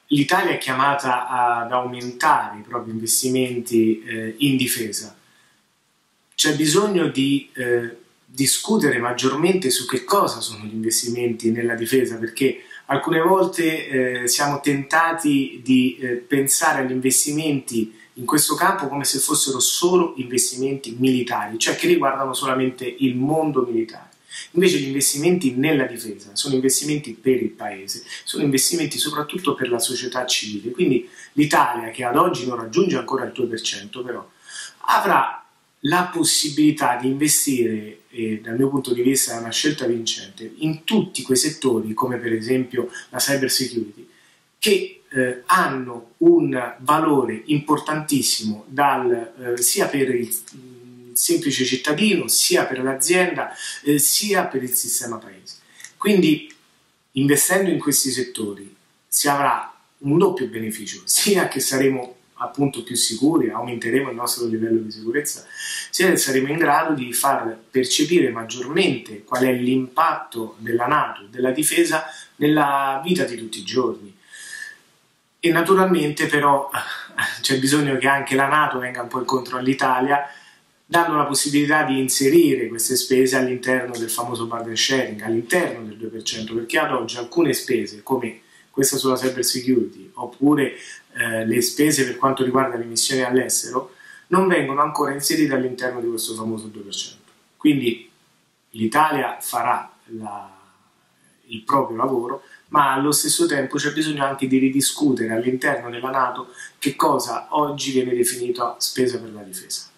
l'Italia è chiamata ad aumentare i propri investimenti in difesa. C'è bisogno di discutere maggiormente su che cosa sono gli investimenti nella difesa, perché alcune volte siamo tentati di pensare agli investimenti in questo campo come se fossero solo investimenti militari, cioè che riguardano solamente il mondo militare. Invece gli investimenti nella difesa sono investimenti per il paese, sono investimenti soprattutto per la società civile. Quindi l'Italia, che ad oggi non raggiunge ancora il 2%, però avrà la possibilità di investire, e dal mio punto di vista è una scelta vincente, in tutti quei settori, come per esempio la cyber security, che hanno un valore importantissimo sia per il semplice cittadino, sia per l'azienda, sia per il sistema paese. Quindi, investendo in questi settori, si avrà un doppio beneficio, sia che saremo appunto più sicuri, aumenteremo il nostro livello di sicurezza, sia che saremo in grado di far percepire maggiormente qual è l'impatto della NATO, della difesa, nella vita di tutti i giorni. E naturalmente però c'è bisogno che anche la NATO venga un po' incontro all'Italia, dando la possibilità di inserire queste spese all'interno del famoso burden sharing, all'interno del 2%, perché ad oggi alcune spese, come questa sulla cyber security, oppure le spese per quanto riguarda le missioni all'estero, non vengono ancora inserite all'interno di questo famoso 2%. Quindi l'Italia farà il proprio lavoro, ma allo stesso tempo c'è bisogno anche di ridiscutere all'interno della NATO che cosa oggi viene definito spesa per la difesa.